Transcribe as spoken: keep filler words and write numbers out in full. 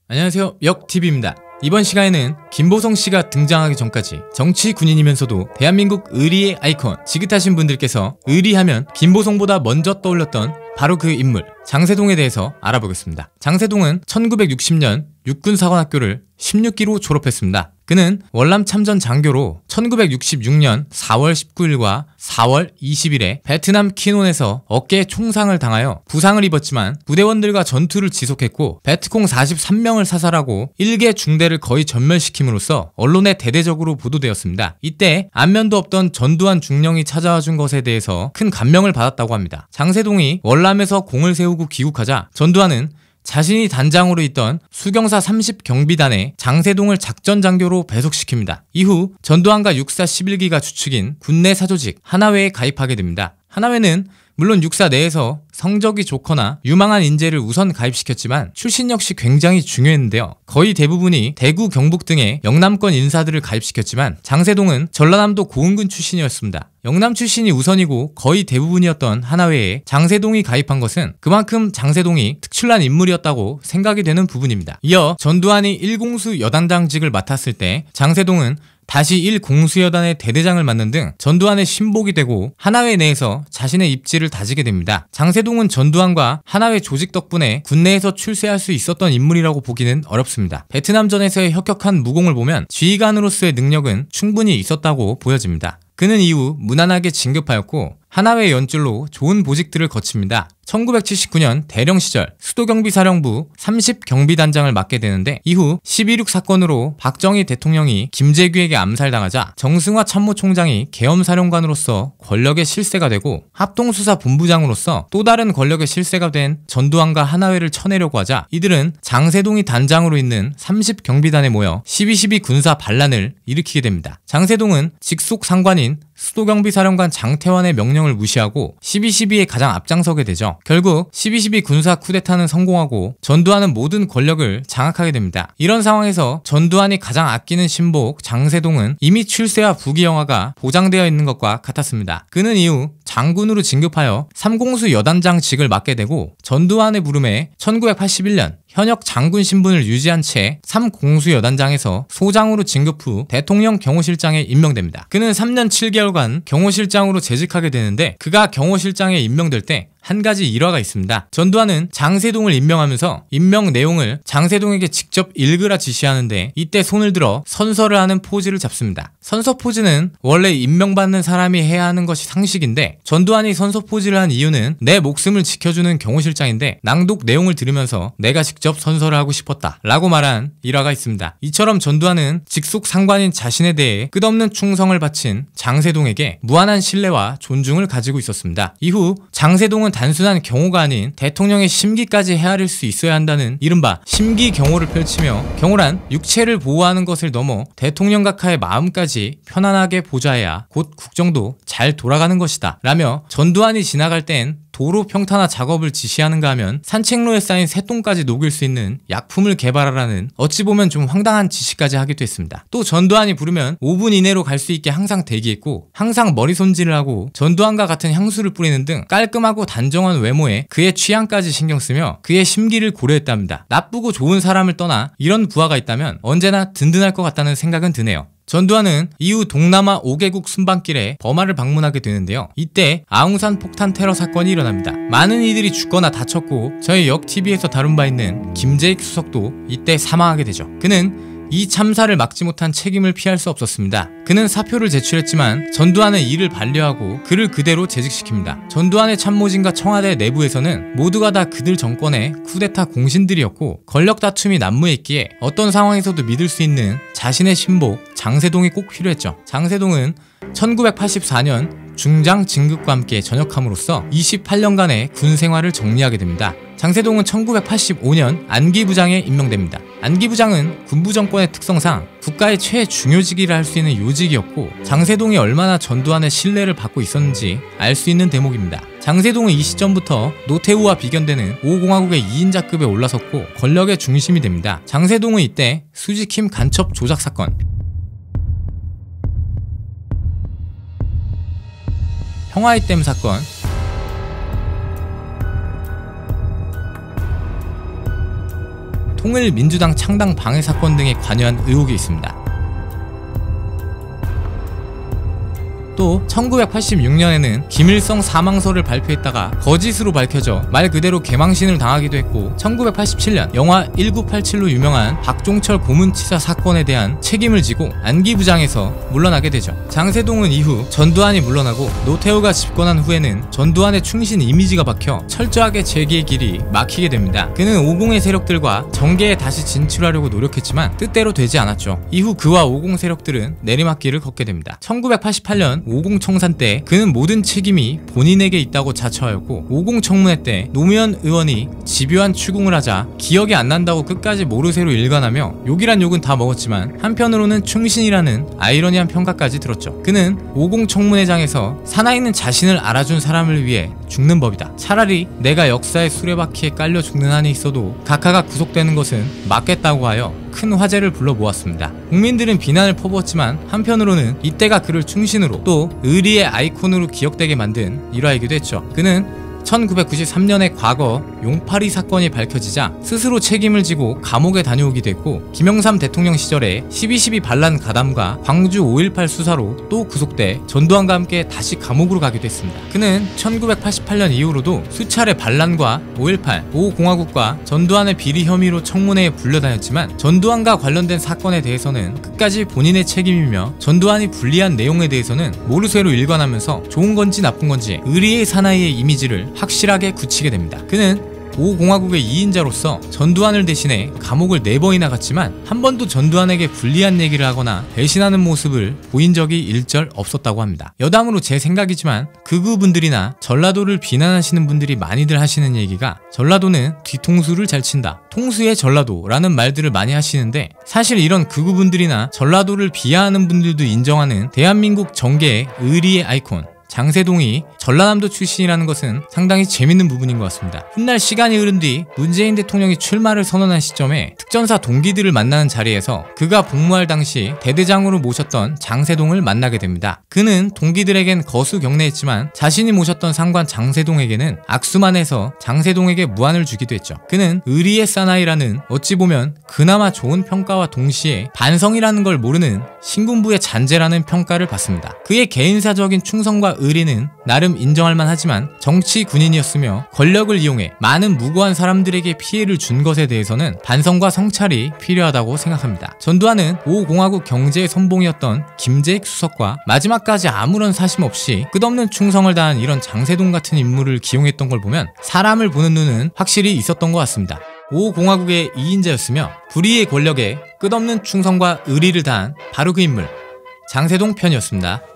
안녕하세요, 역티비입니다. 이번 시간에는 김보성 씨가 등장하기 전까지 정치 군인이면서도 대한민국 의리의 아이콘, 지긋하신 분들께서 의리하면 김보성보다 먼저 떠올렸던 바로 그 인물 장세동에 대해서 알아보겠습니다. 장세동은 천구백육십 년 육군사관학교를 십육 기로 졸업했습니다. 그는 월남 참전 장교로 천구백육십육 년 사월 십구일과 사월 이십일에 베트남 키논에서 어깨에 총상을 당하여 부상을 입었지만 부대원들과 전투를 지속했고 베트콩 사십삼 명을 사살하고 일개 중대를 거의 전멸시킴으로써 언론에 대대적으로 보도되었습니다. 이때 안면도 없던 전두환 중령이 찾아와 준 것에 대해서 큰 감명을 받았다고 합니다. 장세동이 월남에서 공을 세우고 귀국하자 전두환은 자신이 단장으로 있던 수경사 삼십 경비단에 장세동을 작전장교로 배속시킵니다. 이후 전두환과 육사 십일 기가 주축인 군내 사조직 하나회에 가입하게 됩니다. 하나회는 물론 육사 내에서 성적이 좋거나 유망한 인재를 우선 가입시켰지만 출신 역시 굉장히 중요했는데요. 거의 대부분이 대구, 경북 등의 영남권 인사들을 가입시켰지만 장세동은 전라남도 고흥군 출신이었습니다. 영남 출신이 우선이고 거의 대부분이었던 하나회에 장세동이 가입한 것은 그만큼 장세동이 특출난 인물이었다고 생각이 되는 부분입니다. 이어 전두환이 일공수 여단장직을 맡았을 때 장세동은 다시 일공수여단의 대대장을 맡는 등 전두환의 신복이 되고 하나회 내에서 자신의 입지를 다지게 됩니다. 장세동은 전두환과 하나회 조직 덕분에 군내에서 출세할 수 있었던 인물이라고 보기는 어렵습니다. 베트남전에서의 혁혁한 무공을 보면 지휘관으로서의 능력은 충분히 있었다고 보여집니다. 그는 이후 무난하게 진급하였고 하나회 연줄로 좋은 보직들을 거칩니다. 천구백칠십구 년 대령 시절 수도경비사령부 삼십 경비단장을 맡게 되는데 이후 십이일육 사건으로 박정희 대통령이 김재규에게 암살당하자 정승화 참모총장이 계엄사령관으로서 권력의 실세가 되고 합동수사본부장으로서 또 다른 권력의 실세가 된 전두환과 하나회를 쳐내려고 하자 이들은 장세동이 단장으로 있는 삼십 경비단에 모여 십이 십이 군사 반란을 일으키게 됩니다. 장세동은 직속 상관인 수도경비사령관 장태환의 명령을 무시하고 십이 십이에 가장 앞장서게 되죠. 결국 십이 십이 군사 쿠데타는 성공하고 전두환은 모든 권력을 장악하게 됩니다. 이런 상황에서 전두환이 가장 아끼는 신복 장세동은 이미 출세와 부귀영화가 보장되어 있는 것과 같았습니다. 그는 이후 장군으로 진급하여 삼공수 여단장직을 맡게 되고 전두환의 부름에 천구백팔십일 년 현역 장군 신분을 유지한 채 삼공수 여단장에서 소장으로 진급 후 대통령 경호실장에 임명됩니다. 그는 삼 년 칠 개월간 경호실장으로 재직하게 되는데 그가 경호실장에 임명될 때 한 가지 일화가 있습니다. 전두환은 장세동을 임명하면서 임명 내용을 장세동에게 직접 읽으라 지시하는데 이때 손을 들어 선서를 하는 포즈를 잡습니다. 선서 포즈는 원래 임명받는 사람이 해야 하는 것이 상식인데 전두환이 선서 포즈를 한 이유는 내 목숨을 지켜주는 경호실장인데 낭독 내용을 들으면서 내가 직접 선서를 하고 싶었다 라고 말한 일화가 있습니다. 이처럼 전두환은 직속 상관인 자신에 대해 끝없는 충성을 바친 장세동에게 무한한 신뢰와 존중을 가지고 있었습니다. 이후 장세동은 단순한 경호가 아닌 대통령의 심기까지 헤아릴 수 있어야 한다는 이른바 심기 경호를 펼치며 경호란 육체를 보호하는 것을 넘어 대통령 각하의 마음까지 편안하게 보좌해야 곧 국정도 잘 돌아가는 것이다 라며 전두환이 지나갈 땐 도로 평탄화 작업을 지시하는가 하면 산책로에 쌓인 새똥까지 녹일 수 있는 약품을 개발하라는 어찌 보면 좀 황당한 지시까지 하기도 했습니다. 또 전두환이 부르면 오 분 이내로 갈 수 있게 항상 대기했고 항상 머리 손질을 하고 전두환과 같은 향수를 뿌리는 등 깔끔하고 단정한 외모에 그의 취향까지 신경쓰며 그의 심기를 고려했답니다. 나쁘고 좋은 사람을 떠나 이런 부하가 있다면 언제나 든든할 것 같다는 생각은 드네요. 전두환은 이후 동남아 오 개국 순방길에 버마를 방문하게 되는데요. 이때 아웅산 폭탄 테러 사건이 일어납니다. 많은 이들이 죽거나 다쳤고 저희 역티비에서 다룬 바 있는 김재익 수석도 이때 사망하게 되죠. 그는 이 참사를 막지 못한 책임을 피할 수 없었습니다. 그는 사표를 제출했지만 전두환은 이를 반려하고 그를 그대로 재직시킵니다. 전두환의 참모진과 청와대 내부에서는 모두가 다 그들 정권의 쿠데타 공신들이었고 권력 다툼이 난무했기에 어떤 상황에서도 믿을 수 있는 자신의 신복 장세동이 꼭 필요했죠. 장세동은 천구백팔십사 년 중장 진급과 함께 전역함으로써 이십팔 년간의 군 생활을 정리하게 됩니다. 장세동은 천구백팔십오 년 안기부장에 임명됩니다. 안기부장은 군부 정권의 특성상 국가의 최중요직이라 할 수 있는 요직이었고 장세동이 얼마나 전두환의 신뢰를 받고 있었는지 알 수 있는 대목입니다. 장세동은 이 시점부터 노태우와 비견되는 오 공화국의 이 인자급에 올라섰고 권력의 중심이 됩니다. 장세동은 이때 수지킴 간첩 조작 사건, 평화의댐 사건, 통일민주당 창당 방해 사건 등에 관여한 의혹이 있습니다. 또 천구백팔십육 년에는 김일성 사망설을 발표했다가 거짓으로 밝혀져 말 그대로 개망신을 당하기도 했고, 천구백팔십칠 년 영화 천구백팔십칠로 유명한 박종철 고문치사 사건에 대한 책임을 지고 안기부장에서 물러나게 되죠. 장세동은 이후 전두환이 물러나고 노태우가 집권한 후에는 전두환의 충신 이미지가 박혀 철저하게 재기의 길이 막히게 됩니다. 그는 오공의 세력들과 정계에 다시 진출하려고 노력했지만 뜻대로 되지 않았죠. 이후 그와 오공 세력들은 내리막길을 걷게 됩니다. 천구백팔십팔 년 오공 청산 때 그는 모든 책임이 본인에게 있다고 자처하였고, 오공 청문회 때 노무현 의원이 집요한 추궁을 하자 기억이 안 난다고 끝까지 모르쇠로 일관하며 욕이란 욕은 다 먹었지만 한편으로는 충신이라는 아이러니한 평가까지 들었죠. 그는 오공 청문회장에서 사나이는 자신을 알아준 사람을 위해 죽는 법이다. 차라리 내가 역사의 수레바퀴에 깔려 죽는 한이 있어도 각하가 구속되는 것은 맞겠다고 하여 큰 화제를 불러 모았습니다. 국민들은 비난을 퍼부었지만 한편으로는 이때가 그를 충신으로 또 의리의 아이콘으로 기억되게 만든 일화이기도 했죠. 그는 천구백구십삼 년의 과거 용파리 사건이 밝혀지자 스스로 책임을 지고 감옥에 다녀오기도 했고, 김영삼 대통령 시절에 십이 십이 반란 가담과 광주 오일팔 수사로 또 구속돼 전두환과 함께 다시 감옥으로 가기도 했습니다. 그는 천구백팔십팔 년 이후로도 수차례 반란과 오일팔, 오공화국과 전두환의 비리 혐의로 청문회에 불려다녔지만 전두환과 관련된 사건에 대해서는 끝까지 본인의 책임이며 전두환이 불리한 내용에 대해서는 모르쇠로 일관하면서 좋은 건지 나쁜 건지 의리의 사나이의 이미지를 확실하게 굳히게 됩니다. 그는 오공화국의 이인자로서 전두환을 대신해 감옥을 네 번이나 갔지만 한 번도 전두환에게 불리한 얘기를 하거나 배신하는 모습을 보인 적이 일절 없었다고 합니다. 여담으로 제 생각이지만 극우분들이나 전라도를 비난하시는 분들이 많이들 하시는 얘기가 전라도는 뒤통수를 잘 친다, 통수의 전라도라는 말들을 많이 하시는데, 사실 이런 극우분들이나 전라도를 비하하는 분들도 인정하는 대한민국 정계의 의리의 아이콘 장세동이 전라남도 출신이라는 것은 상당히 재밌는 부분인 것 같습니다. 훗날 시간이 흐른 뒤 문재인 대통령이 출마를 선언한 시점에 특전사 동기들을 만나는 자리에서 그가 복무할 당시 대대장으로 모셨던 장세동을 만나게 됩니다. 그는 동기들에겐 거수 경례했지만 자신이 모셨던 상관 장세동에게는 악수만 해서 장세동에게 무안을 주기도 했죠. 그는 의리의 사나이라는 어찌 보면 그나마 좋은 평가와 동시에 반성이라는 걸 모르는 신군부의 잔재라는 평가를 받습니다. 그의 개인사적인 충성과 의리는 나름 인정할 만하지만 정치 군인이었으며 권력을 이용해 많은 무고한 사람들에게 피해를 준 것에 대해서는 반성과 성찰이 필요하다고 생각합니다. 전두환은 오공화국 경제의 선봉이었던 김재익 수석과 마지막까지 아무런 사심 없이 끝없는 충성을 다한 이런 장세동 같은 인물을 기용했던 걸 보면 사람을 보는 눈은 확실히 있었던 것 같습니다. 오공화국의 이인자였으며 불의의 권력에 끝없는 충성과 의리를 다한 바로 그 인물 장세동 편이었습니다.